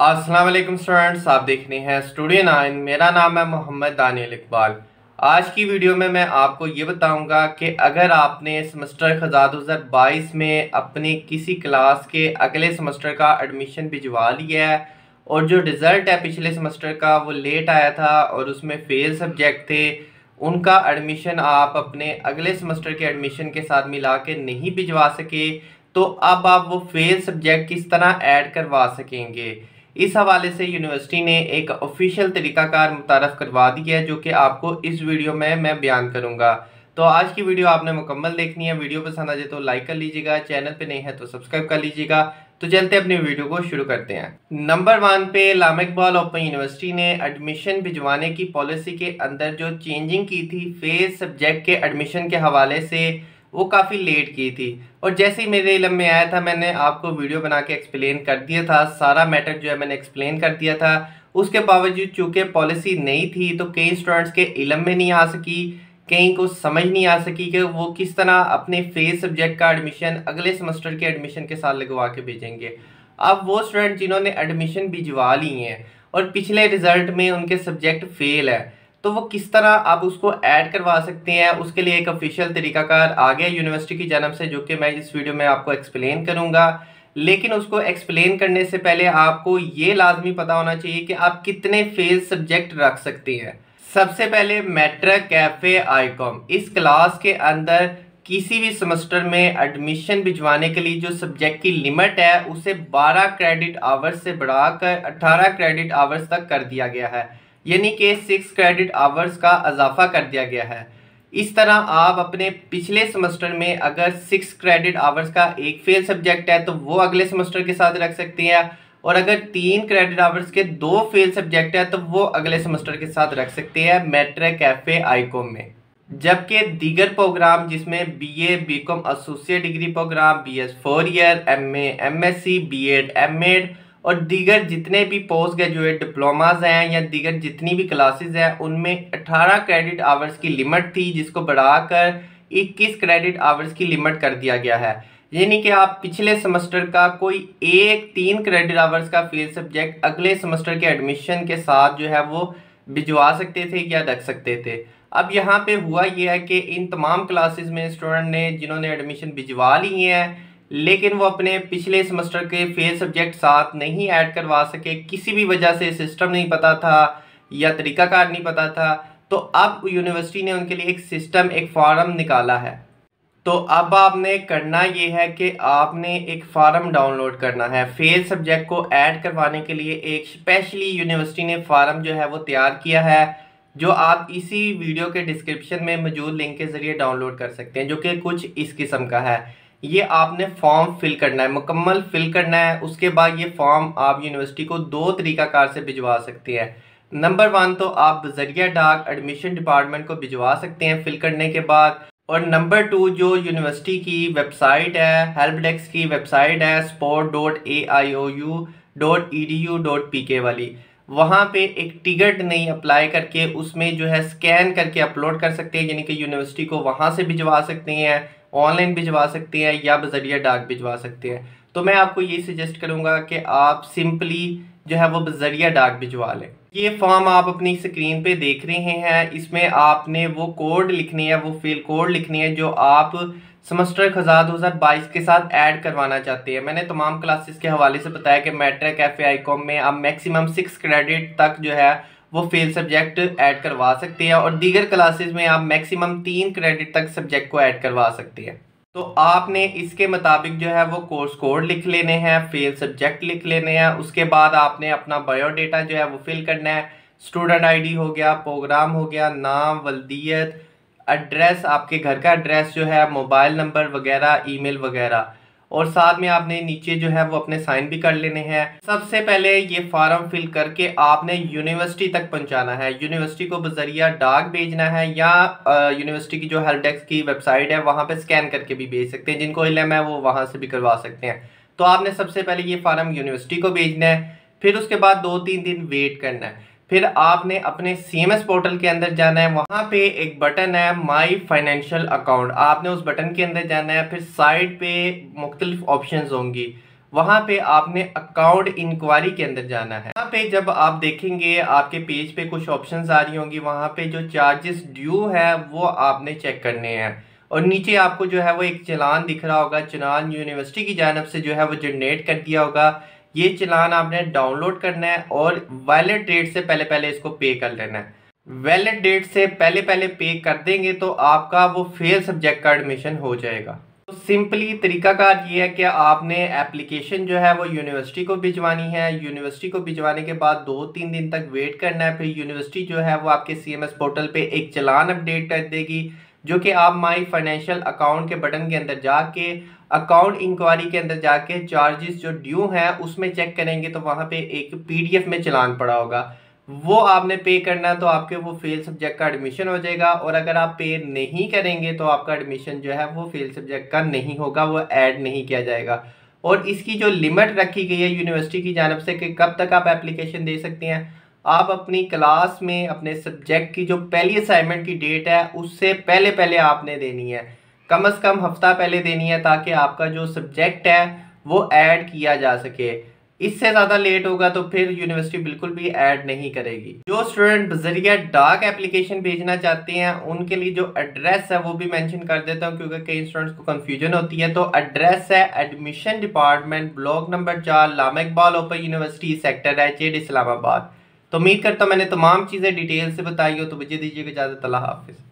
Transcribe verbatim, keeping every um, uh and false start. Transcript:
अस्सलाम वालेकुम स्टूडेंट्स, आप देख रहे हैं स्टूडियो नाइन। मेरा नाम है मोहम्मद दानियल इकबाल। आज की वीडियो में मैं आपको ये बताऊंगा कि अगर आपने सेमेस्टर ख़ज़ा दो हज़ार बाईस में अपनी किसी क्लास के अगले सेमेस्टर का एडमिशन भिजवा लिया है और जो रिज़ल्ट है पिछले सेमेस्टर का वो लेट आया था और उसमें फेल सब्जेक्ट थे, उनका एडमिशन आप अपने अगले सेमेस्टर के एडमिशन के साथ मिला के नहीं भिजवा सके, तो अब आप वो फेल सब्जेक्ट किस तरह ऐड करवा सकेंगे। इस हवाले से यूनिवर्सिटी ने एक ऑफिशियल तरीकाकार मुतारफ़ करवा दिया है, जो कि आपको इस वीडियो में मैं बयान करूंगा। तो आज की वीडियो आपने मुकम्मल देखनी है। वीडियो पसंद आ जाए तो लाइक कर लीजिएगा, चैनल पे नहीं है तो सब्सक्राइब कर लीजिएगा। तो चलते अपनी वीडियो को शुरू करते हैं। नंबर वन पे अल्लामा इकबाल ओपन यूनिवर्सिटी ने एडमिशन भिजवाने की पॉलिसी के अंदर जो चेंजिंग की थी फेल सब्जेक्ट के एडमिशन के हवाले से, वो काफ़ी लेट की थी। और जैसे ही मेरे इल्म में आया था मैंने आपको वीडियो बना के एक्सप्लेन कर दिया था, सारा मैटर जो है मैंने एक्सप्लेन कर दिया था। उसके बावजूद चूँकि पॉलिसी नई थी तो कई स्टूडेंट्स के इल्म में नहीं आ सकी, कहीं को समझ नहीं आ सकी कि वो किस तरह अपने फेल सब्जेक्ट का एडमिशन अगले सेमेस्टर के एडमिशन के साथ लगवा के भेजेंगे। अब वो स्टूडेंट जिन्होंने एडमिशन भिजवा ली हैं और पिछले रिजल्ट में उनके सब्जेक्ट फेल है, तो वो किस तरह आप उसको ऐड करवा सकते हैं, उसके लिए एक ऑफिशियल तरीकाकार आ गया यूनिवर्सिटी की जानब से, जो कि मैं इस वीडियो में आपको एक्सप्लेन करूंगा। लेकिन उसको एक्सप्लेन करने से पहले आपको ये लाजमी पता होना चाहिए कि आप कितने फेल सब्जेक्ट रख सकते हैं। सबसे पहले मैट्रिक कैफे आईकॉम, इस क्लास के अंदर किसी भी सेमेस्टर में एडमिशन भिजवाने के लिए जो सब्जेक्ट की लिमिट है उसे बारह क्रेडिट आवर्स से बढ़ाकर अठारह क्रेडिट आवर्स तक कर दिया गया है, यानी कि सिक्स क्रेडिट आवर्स का इजाफा कर दिया गया है। इस तरह आप अपने पिछले सेमेस्टर में अगर सिक्स क्रेडिट आवर्स का एक फेल सब्जेक्ट है तो वो अगले सेमेस्टर के साथ रख सकते हैं, और अगर तीन क्रेडिट आवर्स के दो फेल सब्जेक्ट है तो वो अगले सेमेस्टर के साथ रख सकते हैं मैट्रिक कैफे आईकॉम में। जबकि दीगर प्रोग्राम जिसमें BA, BCom associate degree program, BS four year, MA, MSc, BEd, MEd और दीगर जितने भी पोस्ट ग्रेजुएट डिप्लोमाज हैं या दीगर जितनी भी क्लासेस हैं, उनमें अठारह क्रेडिट आवर्स की लिमिट थी, जिसको बढ़ाकर इक्कीस क्रेडिट आवर्स की लिमिट कर दिया गया है। यानी कि आप पिछले सेमेस्टर का कोई एक तीन क्रेडिट आवर्स का फेल सब्जेक्ट अगले सेमेस्टर के एडमिशन के साथ जो है वो भिजवा सकते थे या रख सकते थे। अब यहाँ पे हुआ यह है कि इन तमाम क्लासेस में स्टूडेंट ने जिन्होंने एडमिशन भिजवा लिए हैं लेकिन वो अपने पिछले सेमेस्टर के फेल सब्जेक्ट साथ नहीं ऐड करवा सके, किसी भी वजह से सिस्टम नहीं पता था या तरीकाकार नहीं पता था, तो अब यूनिवर्सिटी ने उनके लिए एक सिस्टम, एक फॉर्म निकाला है। तो अब आपने करना ये है कि आपने एक फॉर्म डाउनलोड करना है। फेल सब्जेक्ट को ऐड करवाने के लिए एक स्पेशली यूनिवर्सिटी ने फॉर्म जो है वो तैयार किया है, जो आप इसी वीडियो के डिस्क्रिप्शन में मौजूद लिंक के ज़रिए डाउनलोड कर सकते हैं, जो कि कुछ इस किस्म का है। ये आपने फॉर्म फिल करना है, मुकम्मल फिल करना है। उसके बाद ये फॉर्म आप यूनिवर्सिटी को दो तरीकाकार से भिजवा सकते हैं। नंबर वन तो आप बजरिया डाक एडमिशन डिपार्टमेंट को भिजवा सकते हैं फिल करने के बाद, और नंबर टू जो यूनिवर्सिटी की वेबसाइट है, हेल्प डेस्क की वेबसाइट है support dot A I O U dot E D U dot P K वाली, वहाँ पे एक टिकट नहीं अप्लाई करके उसमें जो है स्कैन करके अपलोड कर सकते हैं, यानी कि यूनिवर्सिटी को वहाँ से भिजवा सकते हैं, ऑनलाइन भिजवा सकते हैं या बजरिया डाक भिजवा सकते हैं। तो मैं आपको ये सजेस्ट करूंगा कि आप सिंपली जो है वो बजरिया डाक भिजवा लें। ये फॉर्म आप अपनी स्क्रीन पे देख रहे हैं, इसमें आपने वो कोड लिखनी है, वो फेल कोड लिखनी है जो आप सेमेस्टर ख़ज़ा दो हज़ार बाईस के साथ ऐड करवाना चाहते हैं। मैंने तमाम क्लासेस के हवाले से बताया कि मैट्रिक कैफे आईकॉम में आप मैक्सिमम सिक्स क्रेडिट तक जो है वो फेल सब्जेक्ट ऐड करवा सकते हैं, और दीगर क्लासेस में आप मैक्सिमम तीन क्रेडिट तक सब्जेक्ट को ऐड करवा सकते हैं। तो आपने इसके मुताबिक जो है वो कोर्स कोड लिख लेने हैं, फेल सब्जेक्ट लिख लेने हैं। उसके बाद आपने अपना बायोडेटा जो है वो फिल करना है। स्टूडेंट आईडी हो गया, प्रोग्राम हो गया, नाम, वल्दियत, एड्रेस, आपके घर का एड्रेस जो है, मोबाइल नंबर वगैरह, ईमेल वगैरह, और साथ में आपने नीचे जो है वो अपने साइन भी कर लेने हैं। सबसे पहले ये फॉर्म फिल करके आपने यूनिवर्सिटी तक पहुंचाना है। यूनिवर्सिटी को बजरिया डाक भेजना है या यूनिवर्सिटी की जो हेल्प डेस्क की वेबसाइट है वहाँ पे स्कैन करके भी भेज सकते हैं, जिनको इल्म है वो वहाँ से भी करवा सकते हैं। तो आपने सबसे पहले ये फॉर्म यूनिवर्सिटी को भेजना है, फिर उसके बाद दो तीन दिन वेट करना है। फिर आपने अपने सी एम एस पोर्टल के अंदर जाना है, वहाँ पे एक बटन है माई फाइनेंशियल अकाउंट, आपने उस बटन के अंदर जाना है। फिर साइड पे मुख्तलिफ ऑप्शंस होंगी, वहाँ पे आपने अकाउंट इंक्वायरी के अंदर जाना है। वहाँ पे जब आप देखेंगे आपके पेज पे कुछ ऑप्शंस आ रही होंगी, वहाँ पे जो चार्जेस ड्यू है वो आपने चेक करने हैं और नीचे आपको जो है वो एक चालान दिख रहा होगा, चालान यूनिवर्सिटी की जानब से जो है वो जनरेट कर दिया होगा। ये चालान आपने डाउनलोड करना है और वैलिड डेट से पहले पहले इसको पे कर लेना है। वैलिड डेट से पहले पहले पे कर देंगे तो आपका वो फेल सब्जेक्ट का एडमिशन हो जाएगा। तो सिंपली तरीकाकार ये है कि आपने एप्लीकेशन जो है वो यूनिवर्सिटी को भिजवानी है। यूनिवर्सिटी को भिजवाने के बाद दो तीन दिन तक वेट करना है। फिर यूनिवर्सिटी जो है वो आपके सीएमएस पोर्टल पे एक चालान अपडेट कर देगी, जो कि आप माई फाइनेंशियल अकाउंट के बटन के अंदर जाके अकाउंट इंक्वायरी के अंदर जाके चार्जेस जो ड्यू हैं उसमें चेक करेंगे तो वहाँ पे एक पीडीएफ में चालान पड़ा होगा, वो आपने पे करना है तो आपके वो फेल सब्जेक्ट का एडमिशन हो जाएगा। और अगर आप पे नहीं करेंगे तो आपका एडमिशन जो है वो फेल सब्जेक्ट का नहीं होगा, वो ऐड नहीं किया जाएगा। और इसकी जो लिमिट रखी गई है यूनिवर्सिटी की जानब से कि कब तक आप एप्लीकेशन दे सकते हैं, आप अपनी क्लास में अपने सब्जेक्ट की जो पहली असाइनमेंट की डेट है उससे पहले पहले आपने देनी है, कम से कम हफ्ता पहले देनी है, ताकि आपका जो सब्जेक्ट है वो ऐड किया जा सके। इससे ज़्यादा लेट होगा तो फिर यूनिवर्सिटी बिल्कुल भी ऐड नहीं करेगी। जो स्टूडेंट बजरिया डाक एप्लीकेशन भेजना चाहते हैं उनके लिए जो एड्रेस है वो भी मेंशन कर देता हूँ, क्योंकि कई स्टूडेंट्स को कंफ्यूजन होती है। तो एड्रेस है एडमिशन डिपार्टमेंट, ब्लॉक नंबर चार, Allama Iqbal open university, sector H eight, Islamabad. तो उम्मीद करता हूँ मैंने तमाम चीज़ें डिटेल से बताई हो। तो मुझे दीजिएगा इजाज़त, अल्लाह हाफिज़।